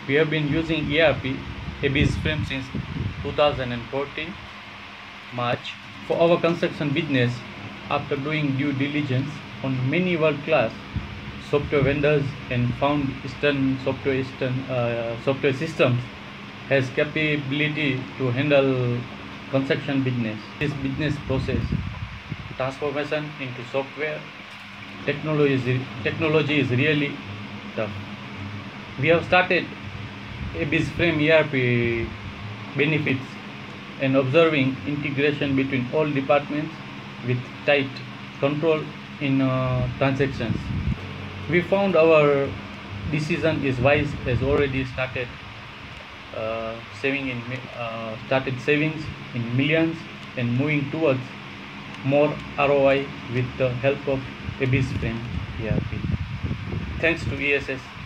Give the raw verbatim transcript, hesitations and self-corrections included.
We have been using E R P ABizFrame since two thousand fourteen March for our construction business. After doing due diligence on many world-class software vendors and found Eastern software Eastern uh, software systems has capability to handle construction business. This business process transformation into software technology is, technology is really tough. We have started ABizFrame E R P benefits and observing integration between all departments with tight control in uh, transactions. We found our decision is wise, has already started uh, saving in uh, started savings in millions and moving towards more R O I with the help of ABizFrame E R P. Thanks to E S S.